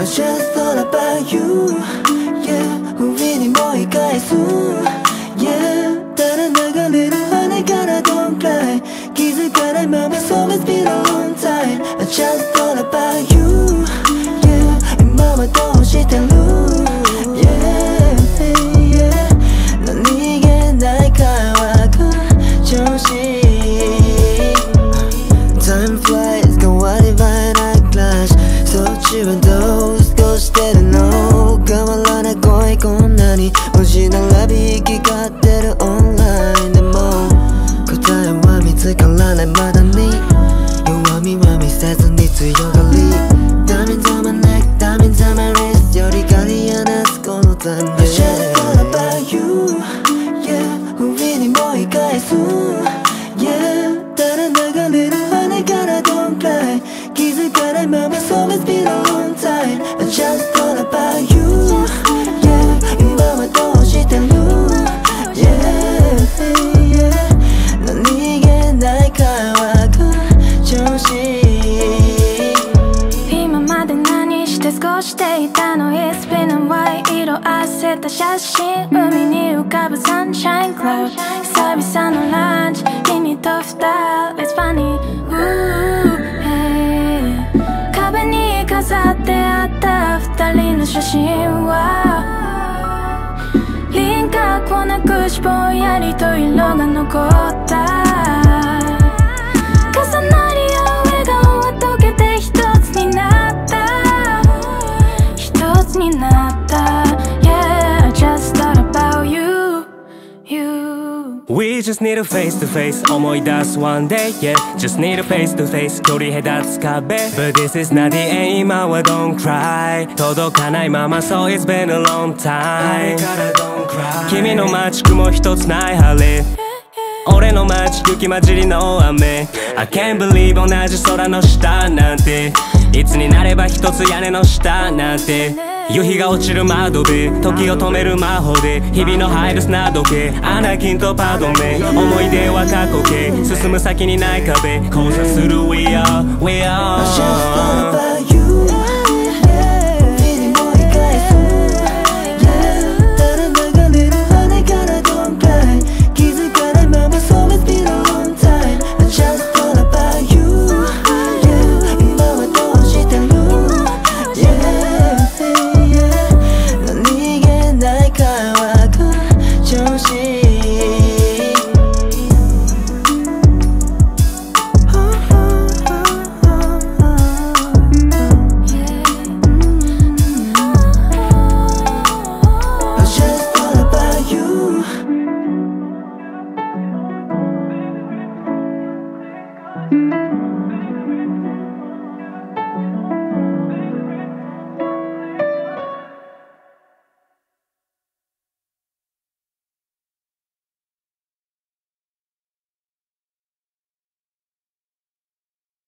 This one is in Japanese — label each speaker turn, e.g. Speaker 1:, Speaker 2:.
Speaker 1: just thought about you Yeah 不意にもい返す Yeah ただ流れる羽からどんくらい気づかないまま So it's been a long time I just thought about you Yeah 今はどうしてる Yeah Yeah 何気ない会話が調子いい Time flies 変わり映えないクラッシュそっちはどう過ごしてるの変わらない恋こんなに文字並び行き交ってるオンラインでも答えは見つからないまだに弱みは見せずに強がり Diamonds on my neck, diamonds on my wrist よりがりやなすこのため I just thought about you Yeah 不意にもい返す Yeah ただ流れる羽からどんくらい気づかないまま So it's been a long time I just thought about you Yeah 今はどうしてる Yeah Yeah 何気ない会話が調子いい
Speaker 2: 今まで何して過ごしていたの It's been a while 色あせた写真海に浮かぶ Sunshine Cloud 久々のランチ君と二人 It's funny壁に飾ってあった二人の写真は輪郭をなくしぼんやりと色が残った重なり合う笑顔は溶けて一つになった一つになった Yeah I just thought about you
Speaker 3: We just need a face to face 思い出す one day yeah Just need a face to face 距離隔つ壁 But this is not the end 今は don't cry 届かないまま So it's been a long time 君の街雲一つない晴れ俺の街雪混じりの雨 I can't believe 同じ空の下なんていつになれば一つ屋根の下なんて夕日が落ちる窓辺時を止める魔法で日々の入る砂時計アナキンとパドメ思い出は過去形進む先にない壁交差する We are
Speaker 1: I just thought about